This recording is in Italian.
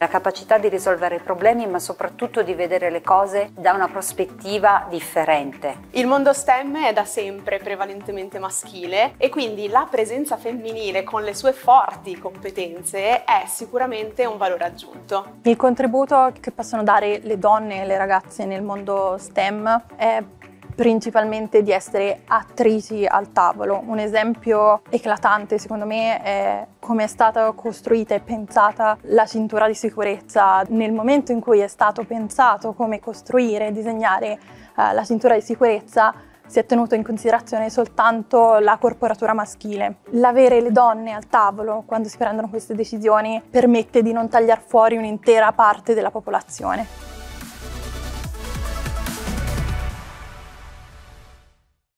la capacità di risolvere i problemi, ma soprattutto di vedere le cose da una prospettiva differente. Il mondo STEM è da sempre prevalentemente maschile e quindi la presenza femminile con le sue forti competenze è sicuramente un valore aggiunto. Il contributo che possono dare le donne e le ragazze nel mondo STEM è principalmente di essere attrici al tavolo. Un esempio eclatante secondo me è come è stata costruita e pensata la cintura di sicurezza. Nel momento in cui è stato pensato come costruire e disegnare la cintura di sicurezza, si è tenuto in considerazione soltanto la corporatura maschile. L'avere le donne al tavolo quando si prendono queste decisioni permette di non tagliar fuori un'intera parte della popolazione.